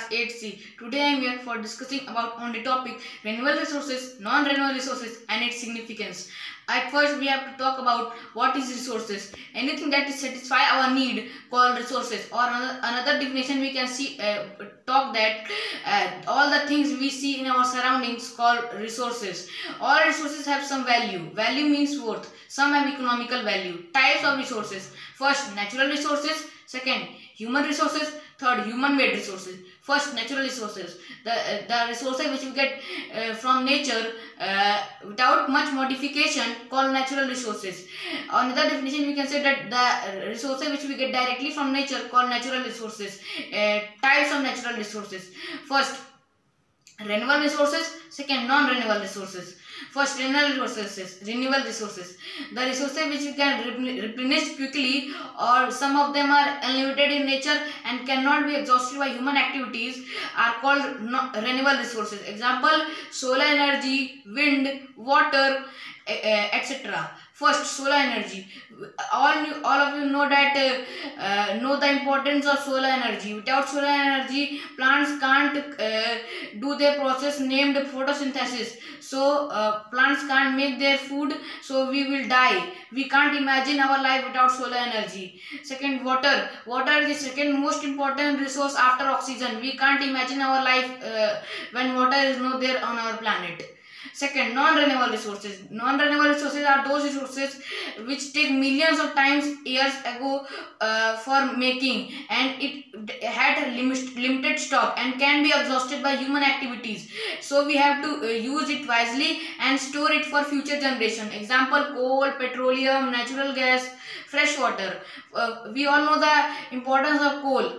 8C. Today I am here for discussing about on the topic renewable resources, non-renewable resources and its significance. At first we have to talk about what is resources. Anything that is satisfy our need called resources, or another definition we can see talk that all the things we see in our surroundings called resources. All resources have some value. Value means worth. Some have economical value. Types of resources. First, natural resources. Second, human resources. Third, human-made resources. First, natural resources. The resources which we get from nature without much modification called natural resources. Another definition we can say that the resources which we get directly from nature called natural resources. Types of natural resources. First, renewable resources. Second, non-renewable resources. First, renewable resources. The resources which you can replenish quickly, or some of them are unlimited in nature and cannot be exhausted by human activities, are called renewable resources. Example: solar energy, wind, water, etc. First, solar energy. All of you know that know the importance of solar energy. Without solar energy, plants can't do their process named photosynthesis. So plants can't make their food. So we will die. We can't imagine our life without solar energy. Second, water. Water is the second most important resource after oxygen. We can't imagine our life when water is not there on our planet. Second, non-renewable resources. Non-renewable resources are those resources which take millions of times years ago for making, and it had a limited stock and can be exhausted by human activities. So we have to use it wisely and store it for future generation. Example: coal, petroleum, natural gas, fresh water. We all know the importance of coal.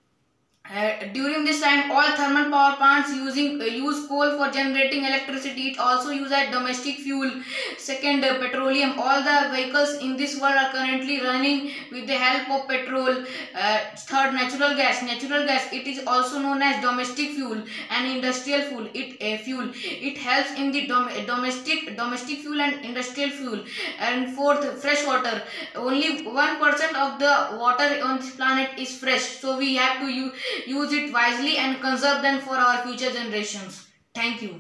During this time, all thermal power plants use coal for generating electricity. It also used as domestic fuel. Second, petroleum. All the vehicles in this world are currently running with the help of petrol. Third, natural gas. It is also known as domestic fuel and industrial fuel. It helps in the domestic fuel and industrial fuel. And fourth, fresh water. Only 1% of the water on this planet is fresh. So we have to use it wisely and conserve them for our future generations. Thank you.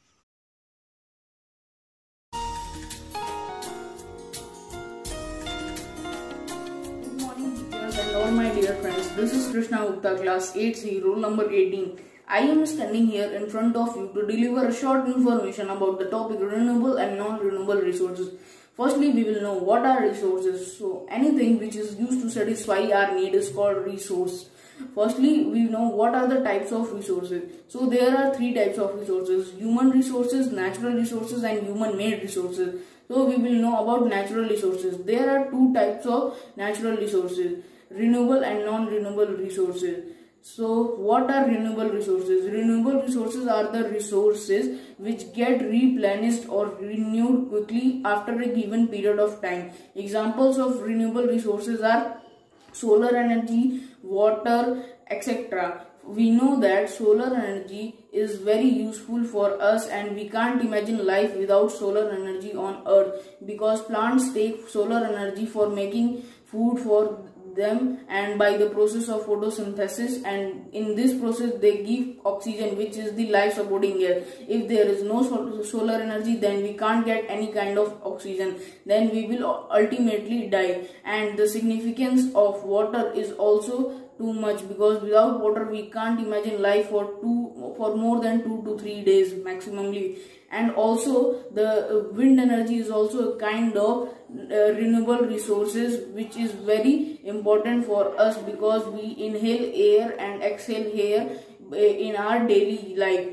Good morning, teachers and all my dear friends. This is Krishna Gupta, class 8C, roll number 18. I am standing here in front of you to deliver a short information about the topic renewable and non-renewable resources. Firstly, we will know what are resources. So, anything which is used to satisfy our need is called resource. Firstly, we know what are the types of resources. So there are three types of resources: human resources, natural resources and human-made resources. So we will know about natural resources. There are two types of natural resources: renewable and non-renewable resources. So what are renewable resources? Renewable resources are the resources which get replenished or renewed quickly after a given period of time. Examples of renewable resources are solar energy, water, etc. We know that solar energy is very useful for us, and we can't imagine life without solar energy on earth, because plants take solar energy for making food for them, and by the process of photosynthesis, and in this process they give oxygen, which is the life supporting air. If there is no solar energy, then we can't get any kind of oxygen, then we will ultimately die. And the significance of water is also too much, because without water we can't imagine life for more than 2 to 3 days maximally. And also the wind energy is also a kind of renewable resources which is very important for us, because we inhale air and exhale air in our daily life.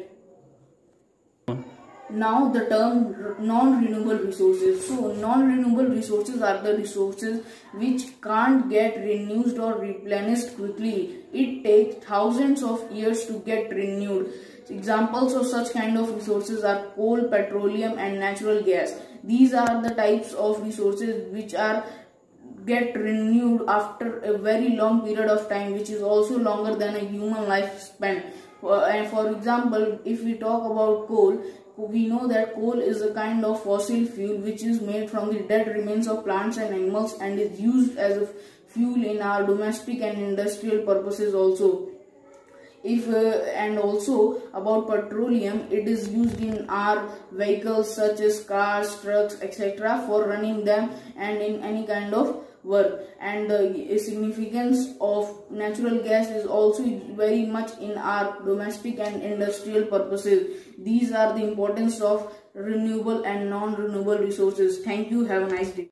Now the term non-renewable resources. So non-renewable resources are the resources which can't get renewed or replenished quickly. It takes thousands of years to get renewed. Examples of such kind of resources are coal, petroleum and natural gas. These are the types of resources which get renewed after a very long period of time, which is also longer than a human lifespan. And for example, if we talk about coal, we know that coal is a kind of fossil fuel which is made from the dead remains of plants and animals, and is used as a fuel in our domestic and industrial purposes also. If and also about petroleum, it is used in our vehicles such as cars, trucks, etc. for running them and in any kind of work. And the significance of natural gas is also very much in our domestic and industrial purposes. These are the importance of renewable and non-renewable resources. Thank you. Have a nice day.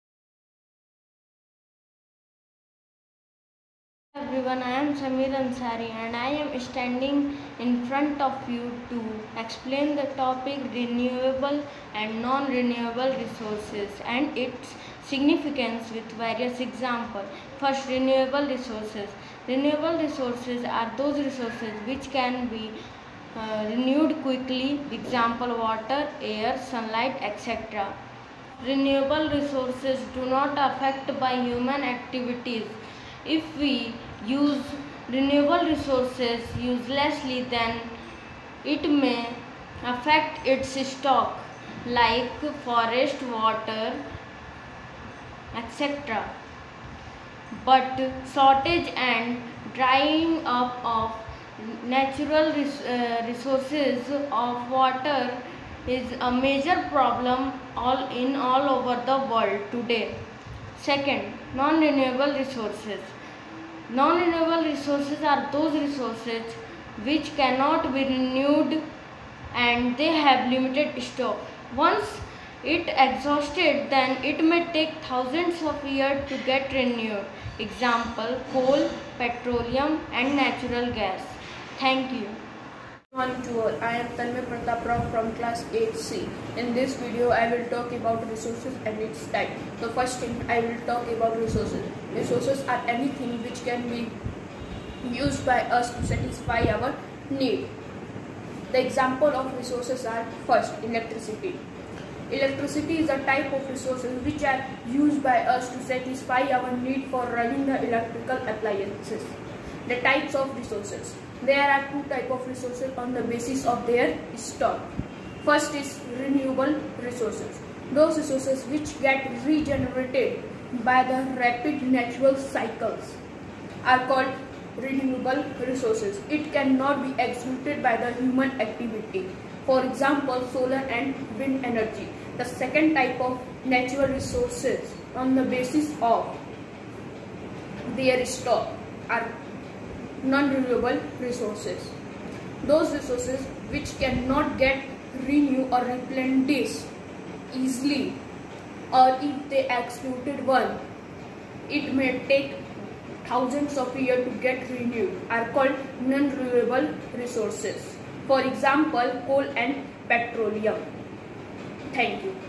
Everyone, I am Samir Ansari and I am standing in front of you to explain the topic renewable and non-renewable resources and its significance with various examples. First, renewable resources. Renewable resources are those resources which can be renewed quickly, example water, air, sunlight, etc. Renewable resources do not affect by human activities. If we use renewable resources uselessly, then it may affect its stock like forest, water, etc. But shortage and drying up of natural resources of water is a major problem all over the world today. Second, non-renewable resources. Non-renewable resources are those resources which cannot be renewed and they have limited stock. Once it exhausted, then it may take thousands of years to get renewed. Example, coal, petroleum and natural gas. Thank you. Good morning to all. I am Tanmay Pratap Rao from class 8C. In this video, I will talk about resources and its type. So first thing, I will talk about resources. Resources are anything which can be used by us to satisfy our need. The example of resources are first, electricity. Electricity is a type of resources which are used by us to satisfy our need for running the electrical appliances. The types of resources. There are two types of resources on the basis of their stock. First is renewable resources. Those resources which get regenerated by the rapid natural cycles are called renewable resources. It cannot be exhausted by the human activity. For example, solar and wind energy. The second type of natural resources on the basis of their stock are non-renewable resources. Those resources which cannot get renewed or replenished easily, or if they excluded one, it may take thousands of years to get renewed, are called non-renewable resources. For example, coal and petroleum. Thank you.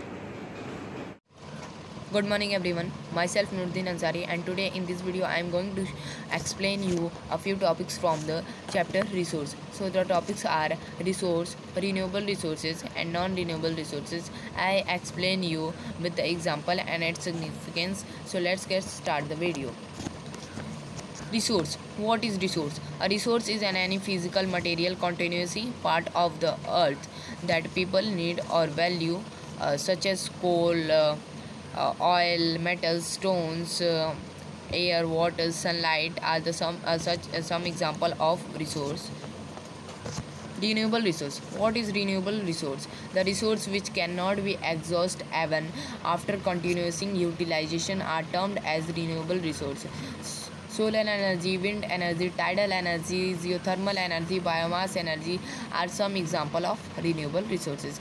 Good morning everyone, myself Nuruddin Ansari, and today in this video I am going to explain you a few topics from the chapter resource. So the topics are resource, renewable resources and non-renewable resources. I explain you with the example and its significance. So let's get start the video. Resource. What is resource? A resource is any physical material continuously part of the earth that people need or value, such as coal, oil, metals, stones, air, water, sunlight are the some example of resource. Renewable resource. What is renewable resource? The resource which cannot be exhausted even after continuous utilization are termed as renewable resource. Solar energy, wind energy, tidal energy, geothermal energy, biomass energy are some example of renewable resources.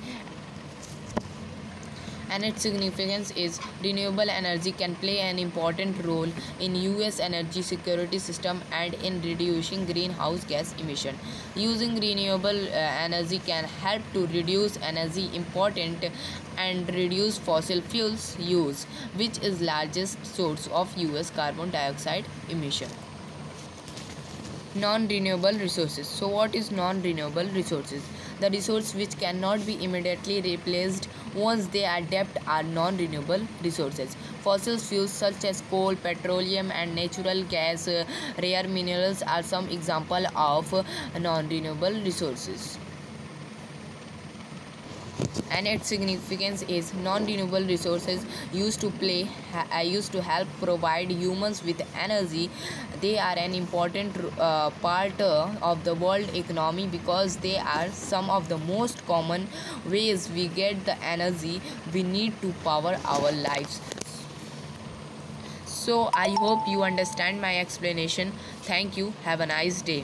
And its significance is renewable energy can play an important role in US energy security system and in reducing greenhouse gas emission. Using renewable energy can help to reduce energy important and reduce fossil fuels use, which is largest source of US carbon dioxide emission. Non-renewable resources. So what is non-renewable resources? The resources which cannot be immediately replaced once they are depleted are non-renewable resources. Fossil fuels such as coal, petroleum and natural gas, rare minerals are some example of non-renewable resources. and its significance is non-renewable resources used to help provide humans with energy. They are an important part of the world economy because they are some of the most common ways we get the energy we need to power our lives. So I hope you understand my explanation. Thank you. Have a nice day.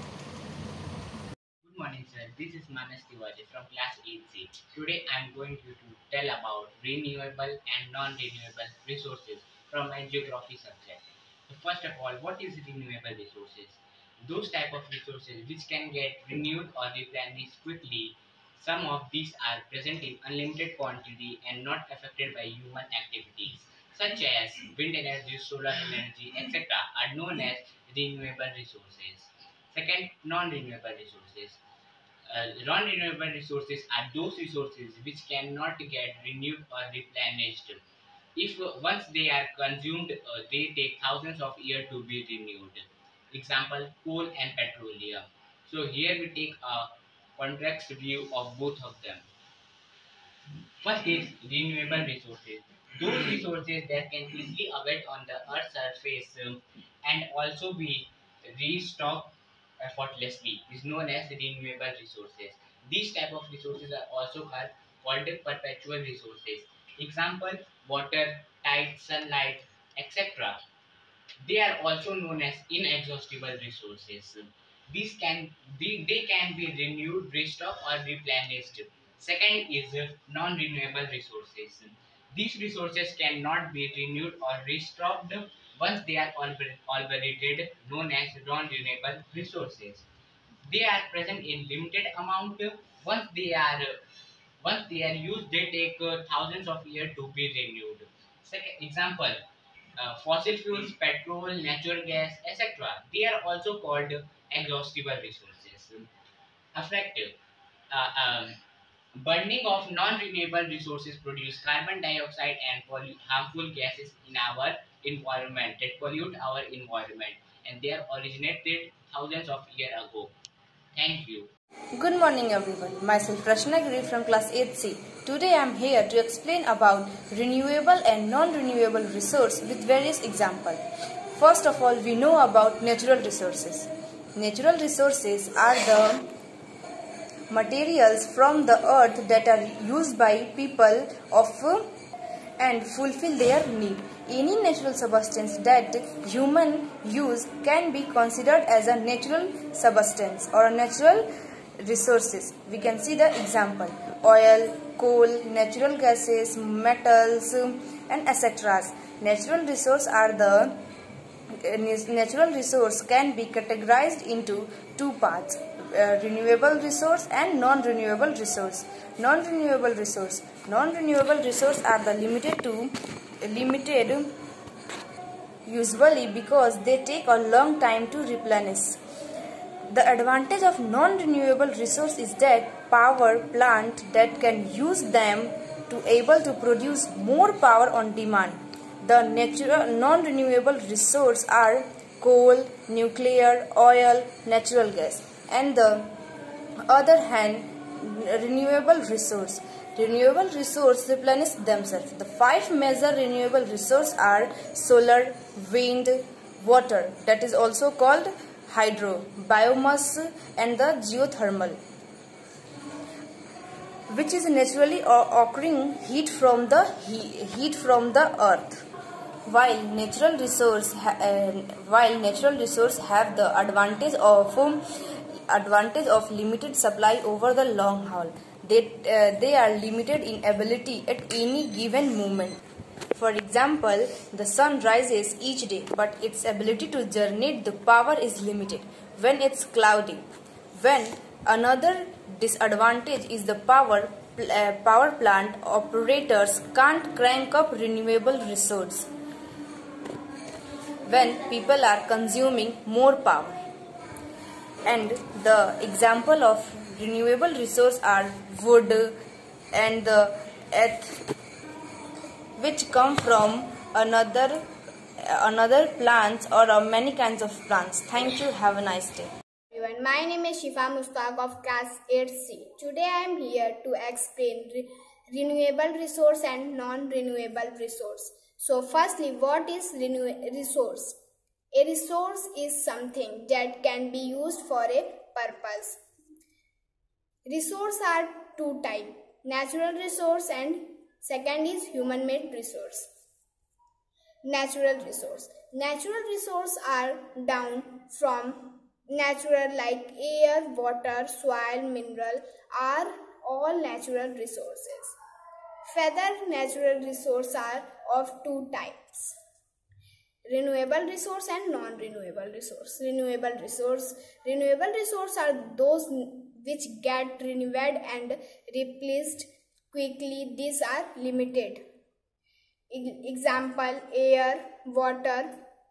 Good morning, sir. This is Manas Tiwari from class 8C. Today I am going to tell about renewable and non-renewable resources from my geography subject. So first of all, what is renewable resources? Those type of resources which can get renewed or replenished quickly. Some of these are present in unlimited quantity and not affected by human activities, such as wind energy, solar energy, etc. are known as renewable resources. Second, non-renewable resources. Non-renewable resources are those resources which cannot get renewed or replenished. If once they are consumed, they take thousands of years to be renewed. Example, coal and petroleum. So here we take a contrast view of both of them. First is renewable resources. Those resources that can easily available on the Earth's surface and also be restocked effortlessly is known as renewable resources. These type of resources are also called perpetual resources. Example, water, tide, sunlight, etc. They are also known as inexhaustible resources. They can be renewed, restocked, or replenished. Second is non-renewable resources. These resources cannot be renewed or restocked once they are already dead, known as non-renewable resources. They are present in limited amount. Once they are used, they take thousands of years to be renewed. Second example, fossil fuels, petrol, natural gas, etc. They are also called exhaustible resources. Effective. Uh, um, Burning of non-renewable resources produce carbon dioxide and harmful gases in our environment that pollute our environment, and they are originated thousands of years ago. Thank you. Good morning everyone. Myself Rashna Giri from class 8C. Today I am here to explain about renewable and non-renewable resource with various examples. First of all, we know about natural resources. Natural resources are the materials from the earth that are used by people and fulfill their need. Any natural substance that human use can be considered as a natural substance or a natural resources. We can see the example: oil, coal, natural gases, metals, and etc. Natural resource can be categorized into two parts: renewable resource and non-renewable resource. Non-renewable resource are the limited usually because they take a long time to replenish. The advantage of non-renewable resource is that power plant that can use them to able to produce more power on demand. The non-renewable resource are coal, nuclear, oil, natural gas. And the other hand, renewable resource replenish themselves. The 5 major renewable resources are solar, wind, water, that is also called hydro, biomass, and the geothermal, which is naturally occurring heat from the earth. While natural resource have the advantage of limited supply over the long haul. They are limited in ability at any given moment. For example, the sun rises each day, but its ability to generate the power is limited when it's cloudy. When another disadvantage is the power plant operators can't crank up renewable resource when people are consuming more power. And the example of renewable resource are wood and the earth, which come from another plants or many kinds of plants. Thank you. Have a nice day. Everyone, my name is Shifa Mustaq of class 8C. Today I am here to explain renewable resource and non-renewable resource. So firstly, what is resource? A resource is something that can be used for a purpose. Resources are two types, natural resource and second is human-made resource. Natural resource. Natural resources are down from natural like air, water, soil, mineral are all natural resources. Further, natural resources are of two types, renewable resource and non-renewable resource. Renewable resource are those which get renewed and replaced quickly. These are limited. Example, air, water,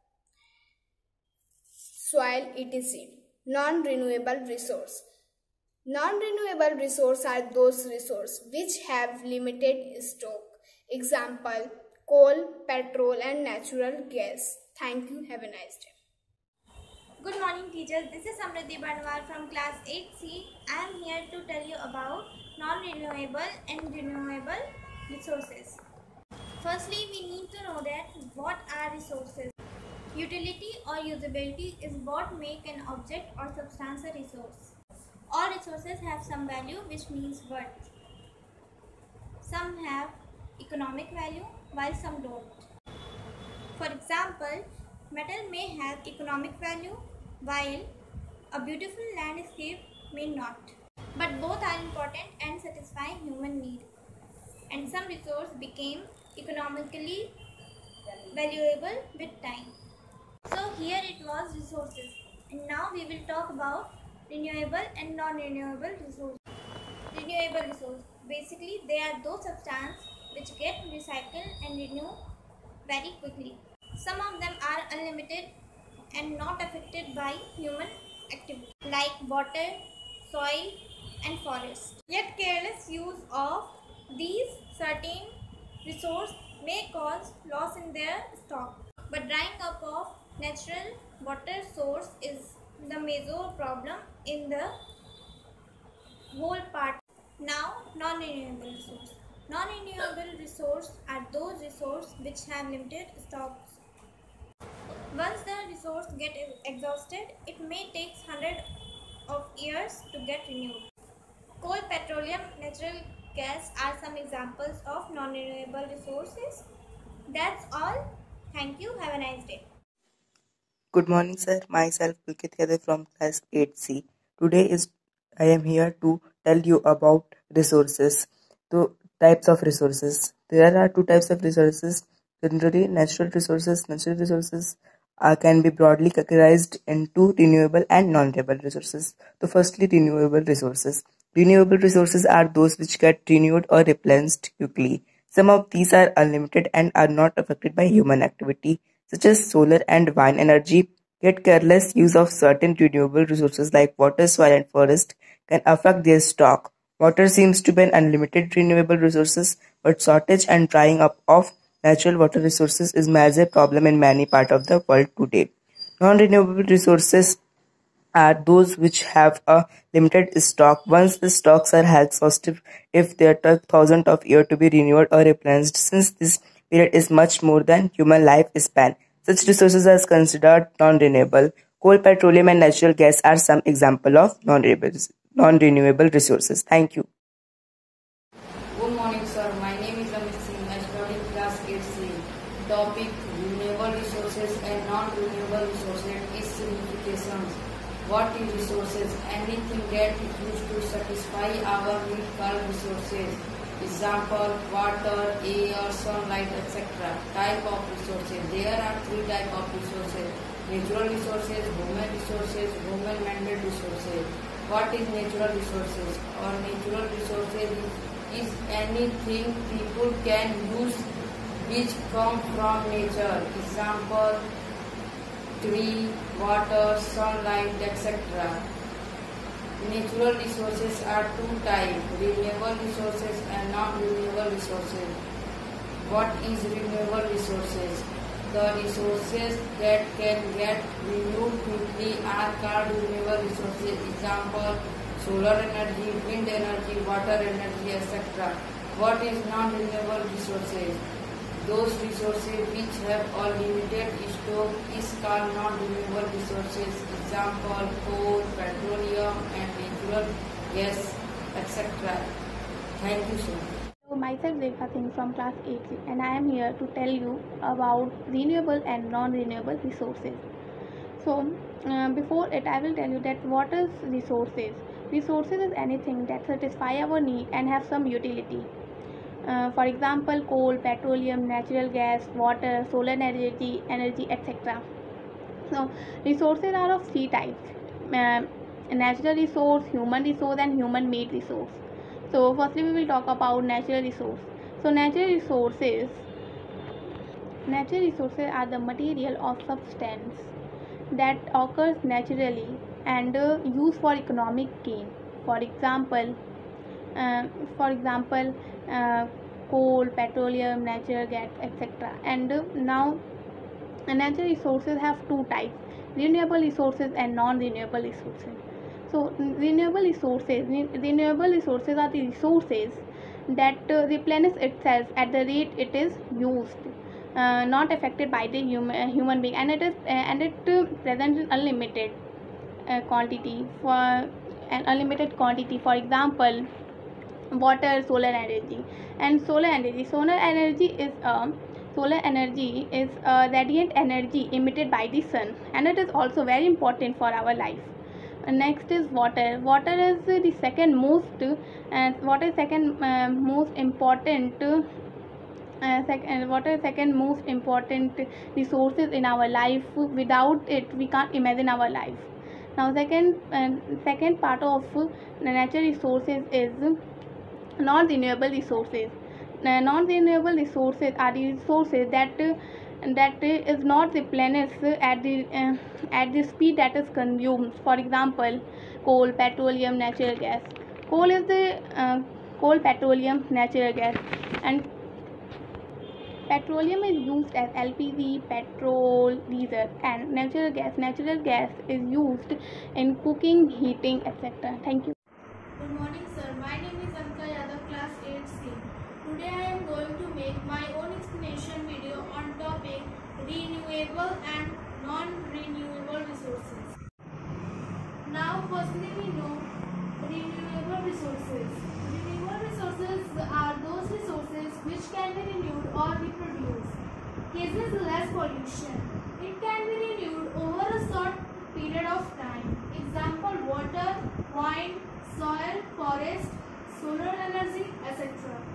soil, etc. Non-renewable resource. Non-renewable resources are those resources which have limited stock. Example, coal, petrol and natural gas. Thank you. Have a nice day. Good morning teachers, this is Samriddhi Barnwal from class 8C. I am here to tell you about non-renewable and renewable resources. Firstly, we need to know that what are resources. Utility or usability is what make an object or substance a resource. All resources have some value, which means worth. Some have economic value while some don't. For example, metal may have economic value while a beautiful landscape may not. But both are important and satisfy human need. And some resource became economically valuable with time. So here it was resources. And now we will talk about renewable and non-renewable resources. Renewable resource. Basically, they are those substances which get recycled and renewed very quickly. Some of them are unlimited and not affected by human activity like water, soil and forest. Yet careless use of these certain resources may cause loss in their stock. But drying up of natural water source is the major problem in the whole part. Now, non-renewable resource. Non-renewable resources are those resources which have limited stocks. Once the resource gets exhausted, it may take hundreds of years to get renewed. Coal, petroleum, natural gas are some examples of non-renewable resources. That's all. Thank you. Have a nice day. Good morning, sir. Myself, Pulkit Yadav from class 8C. Today I am here to tell you about resources. So, types of resources. There are two types of resources. Generally, natural resources. Natural resources can be broadly categorized into renewable and non-renewable resources. So, firstly, renewable resources. Renewable resources are those which get renewed or replenished quickly. Some of these are unlimited and are not affected by human activity, such as solar and wind energy. Yet careless use of certain renewable resources like water, soil and forest can affect their stock. Water seems to be an unlimited renewable resources, but shortage and drying up of natural water resources is a major problem in many parts of the world today. Non-renewable resources are those which have a limited stock. Once the stocks are exhausted, if they take thousands of years to be renewed or replenished, since this period is much more than human lifespan. Such resources are considered non-renewable. Coal, petroleum and natural gas are some examples of non-renewable resources. Thank you. Good morning, sir. My name is Amit Singh. I study class 8C. Topic: renewable resources and non-renewable resources is significations. What is resources? Anything that is used to satisfy our need called resources. Example: water, air, sunlight, etc. Type of resources. There are three types of resources: natural resources, human-made resources. What is natural resources? Or natural resources is anything people can use which come from nature. Example: tree, water, sunlight, etc. Natural resources are two types: renewable resources and non-renewable resources. What is renewable resources? The resources that can get renewed quickly are called renewable resources. Example, solar energy, wind energy, water energy, etc. What is non-renewable resources? Those resources which have a limited stock is called non-renewable resources. Example, coal, petroleum and natural gas, etc. Thank you, sir. So myself Rekha Singh from class 8C and I am here to tell you about renewable and non-renewable resources. So before it I will tell you that what is resources. Resources is anything that satisfy our need and have some utility. For example, coal, petroleum, natural gas, water, solar energy, etc. So resources are of three types: natural resource, human resource and human made resource. So firstly we will talk about natural resource. So natural resources are the material or substance that occurs naturally and used for economic gain. For example, coal, petroleum, natural gas, etc. And now natural resources have two types: renewable resources and non-renewable resources. So renewable resources are the resources that replenish itself at the rate it is used, not affected by the human being, and it presents in unlimited quantity. For example, water, solar energy. And solar energy is radiant energy emitted by the sun, and it is also very important for our life. Next is water. Water is the second most important resources in our life. Without it we can't imagine our life. Now second part of natural resources is non-renewable resources. Non-renewable resources are the resources that is not replenished at the speed that is consumed. For example, coal, petroleum, natural gas. Coal is the coal, petroleum, natural gas, and petroleum is used as LPG, petrol, diesel, and natural gas is used in cooking, heating, etc. Thank you. Good morning, sir. My name is Anka Yadav, class 8C. Today I am going to make my own explanation video on topic renewable and non-renewable resources. Now, firstly we know renewable resources. Renewable resources are those resources which can be renewed or reproduced. Cases less pollution. It can be renewed over a short period of time. Example, water, wind, soil, forest, solar energy, etc.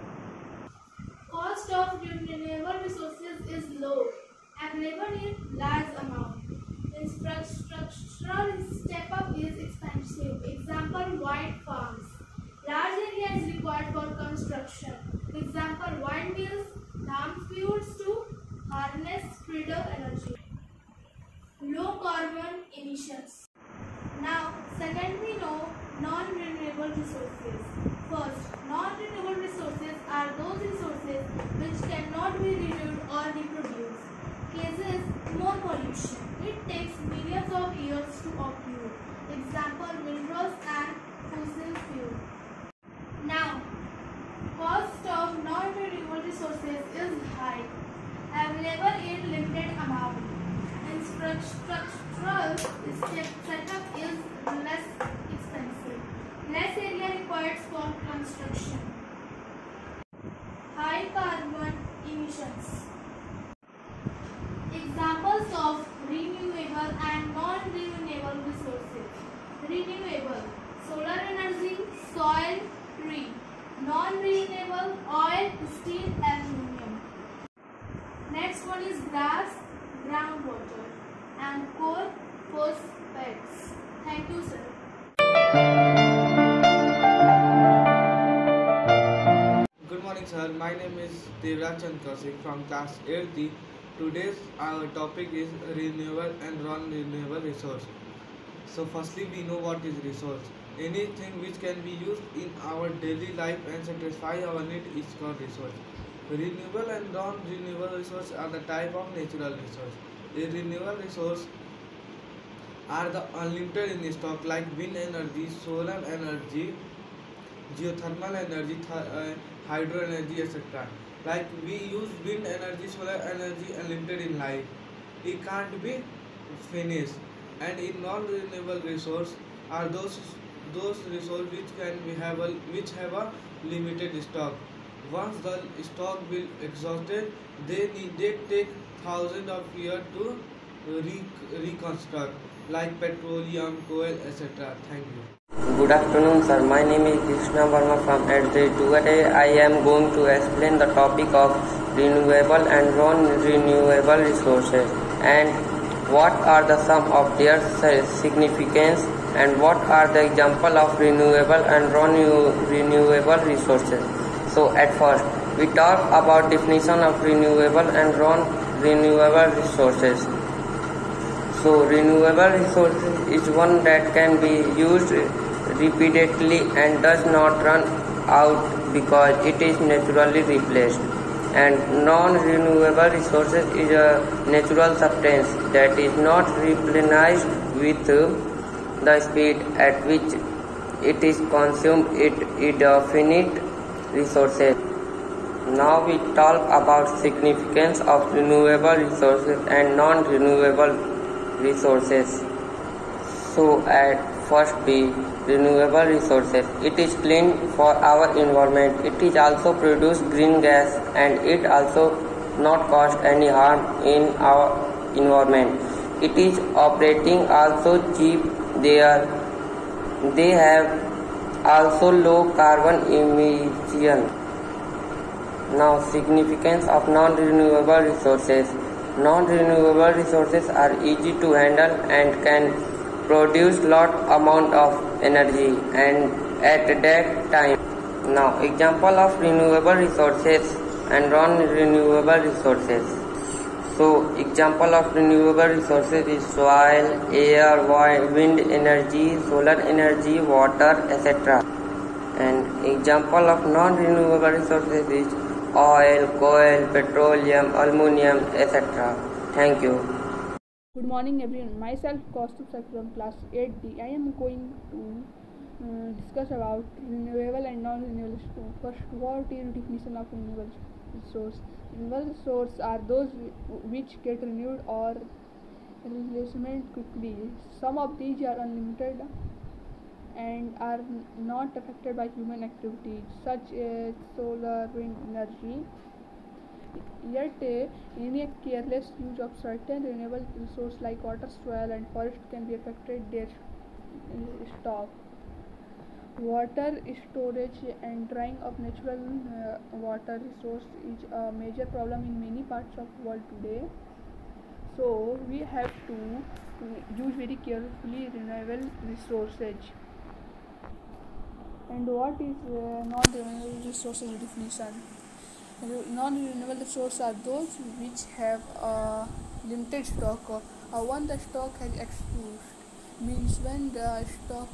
Cost of renewable resources is low, available in large amount. Structural step-up is expensive. Example, wind farms. Large area is required for construction. Example, windmills, dam fuels to harness tidal energy. Low carbon emissions. Now, second we know non-renewable resources. First, non-renewable resources are those resources which cannot be renewed or reproduced. Cases, more pollution. It takes millions of years to occur. Example, minerals and fossil fuel. Now, cost of non-renewable resources is high, available in limited amount. Structural setup is less expensive. Less area required for construction. High carbon emissions. Examples of renewable and non-renewable resources. Renewable, solar energy, soil, tree. Non-renewable, oil, steel, aluminum. Next one is grass, groundwater, and coal, phosphates. Thank you, sir. Good morning, sir. My name is Devraj Chand Kaushik from class 8D. Today's our topic is renewable and non-renewable resource. So firstly we know what is resource. Anything which can be used in our daily life and satisfy our need is called resource. Renewable and non-renewable resources are the type of natural resource. A renewable resource are the unlimited in stock like wind energy, solar energy, geothermal energy, hydro energy, etc. Like we use wind energy, solar energy unlimited in life. It can't be finished. And in non-renewable resource are those resources which have a limited stock. Once the stock will exhausted, they take thousands of years to reconstruct, like petroleum, coal, etc. Thank you. Good afternoon, sir. My name is Krishna Verma from EDSE. Today I am going to explain the topic of renewable and non-renewable resources and what are the sum of their significance and what are the example of renewable and non-renewable resources. So at first we talk about definition of renewable and non-renewable resources. So renewable resources is one that can be used repeatedly and does not run out because it is naturally replaced. And non-renewable resources is a natural substance that is not replenished with the speed at which it is consumed. It is a finite resources. Now we talk about significance of renewable resources and non-renewable resources. So at first be renewable resources. It is clean for our environment. It is also produce green gas and it also not cause any harm in our environment. It is operating also cheap. They have also low carbon emission. Now significance of non-renewable resources. Non-renewable resources are easy to handle and can produce lot amount of energy and at that time. Now example of renewable resources and non-renewable resources. So example of renewable resources is soil, air, wind energy, solar energy, water, etc. And example of non-renewable resources is oil, coal, petroleum, aluminum, etc. Thank you. Good morning everyone. Myself Kaustubh Sir from class 8D. I am going to discuss about renewable and non-renewable resources. First, what is the definition of renewable resource? Renewable resources are those which get renewed or replacement quickly. Some of these are unlimited and are not affected by human activities such as solar, wind energy. Yet, any careless use of certain renewable resources like water, soil, and forest can be affected their stock. Water storage and drying of natural water resource is a major problem in many parts of the world today. So we have to use very carefully renewable resources. And what is non-renewable resources definition? Non-renewable resources are those which have a limited stock or when the stock has exhausted. Means when the stock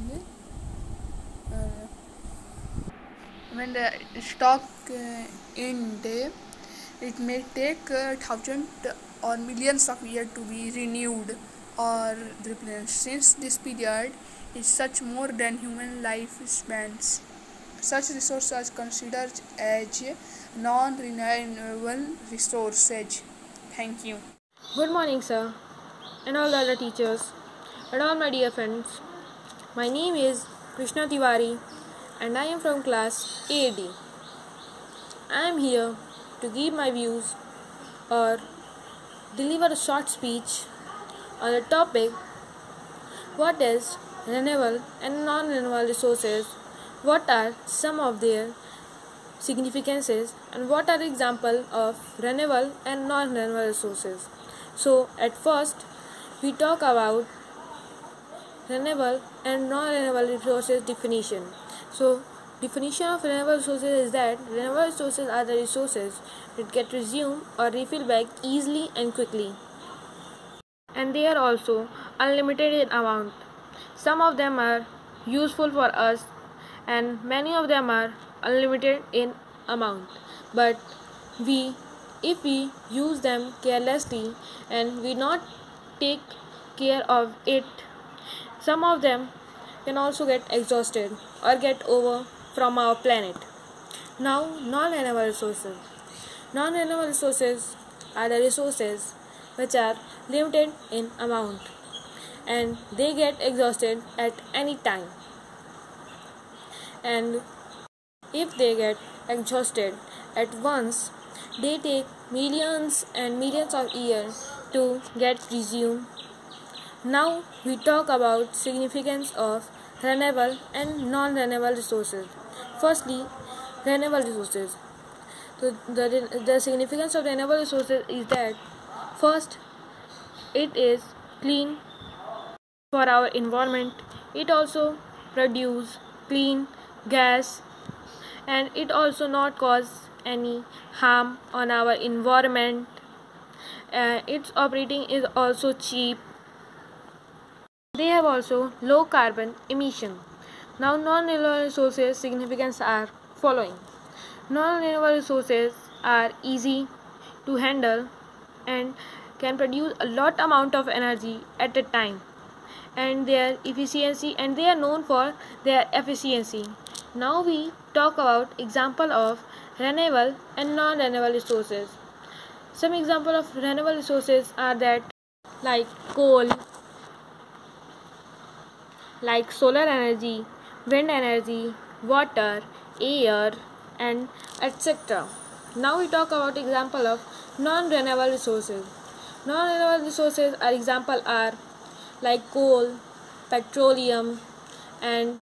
end, it may take thousands or millions of years to be renewed or replenished. Since this period is such more than human life spans, such resources are considered as non-renewable resources. Thank you. Good morning, sir, and all the other teachers, and all my dear friends. My name is Krishna Tiwari, and I am from class 8D. I am here to give my views or deliver a short speech on the topic what is renewable and non-renewable resources, what are some of their significances, and what are examples of renewable and non-renewable resources. So at first we talk about renewable and non-renewable resources definition. So definition of renewable resources is that renewable resources are the resources that get resumed or refilled back easily and quickly, and they are also unlimited in amount. Some of them are useful for us and many of them are unlimited in amount, but if we use them carelessly and we not take care of it, some of them can also get exhausted or get over from our planet. Now, non-renewable resources. Non-renewable resources are the resources which are limited in amount and they get exhausted at any time. And if they get exhausted at once, they take millions and millions of years to get resumed. Now we talk about significance of renewable and non-renewable resources. Firstly, renewable resources. So the significance of renewable resources is that first, it is clean for our environment. It also produces clean gas and it also not cause any harm on our environment. Its operating is also cheap. They have also low carbon emission. Now non-renewable resources significance are following. Non-renewable resources are easy to handle and can produce a lot amount of energy at a time, and their efficiency, and they are known for their efficiency. Now we talk about example of renewable and non-renewable resources. Some example of renewable resources are that like coal, like solar energy, wind energy, water, air, and etc. Now we talk about example of non-renewable resources. Non-renewable resources are example are like coal, petroleum, and